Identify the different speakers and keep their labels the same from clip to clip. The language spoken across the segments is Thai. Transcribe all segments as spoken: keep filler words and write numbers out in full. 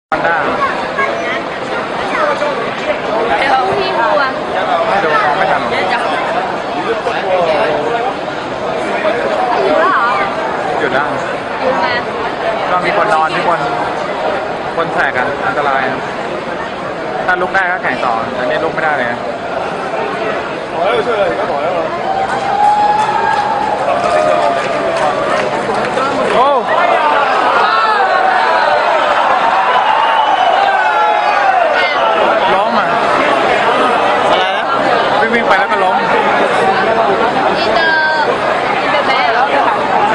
Speaker 1: ฮอนด้า
Speaker 2: เดี๋ยวพี่บัว
Speaker 1: ไม่ดูมองไม่ทัน
Speaker 2: เดี๋ยวจะหยุดแล้วเหรอ
Speaker 1: หยุดได้
Speaker 2: หยุดมา
Speaker 1: ก็มีคนนอนที่คนคนแทรกกันอันตรายถ้าลุกได้ก็แข่งต่อแต่นี่ลุกไม่ได้เลยโอ้ล้มอ่ะอะไรนะวิ่งวิ่งไปแล้วก็ล้ม
Speaker 2: อินเตอร์อินเตอร์แบงค์เหรอ
Speaker 1: เอ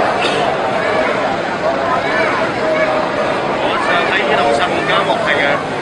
Speaker 3: 我上睇呢度十五間樂係嘅。